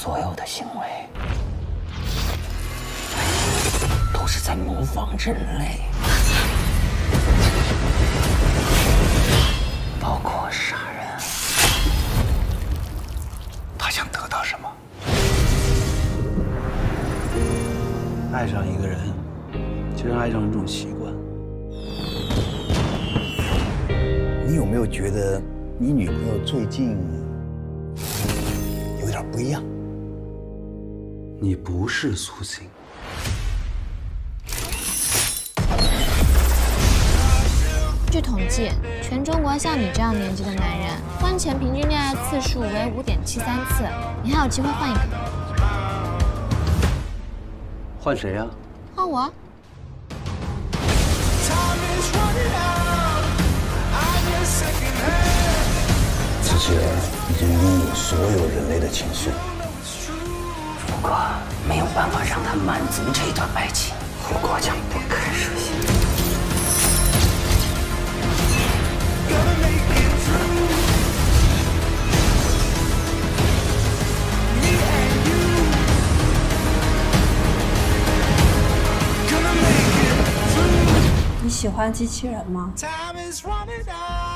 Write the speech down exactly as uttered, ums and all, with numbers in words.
所有的行为都是在模仿人类，包括杀人。 他想得到什么？ 爱上一个人，就像爱上一种习惯。你有没有觉得你女朋友最近有点不一样？ 你不是苏醒。 据统计，全中国像你这样年纪的男人，婚前平均恋爱次数为五点七三次，你还有机会换一个。 换谁呀？ 换我。 之前已经拥有所有人类的情愫， 如果没有办法让他满足这段爱情，后果将不堪设想。 你喜欢机器人吗？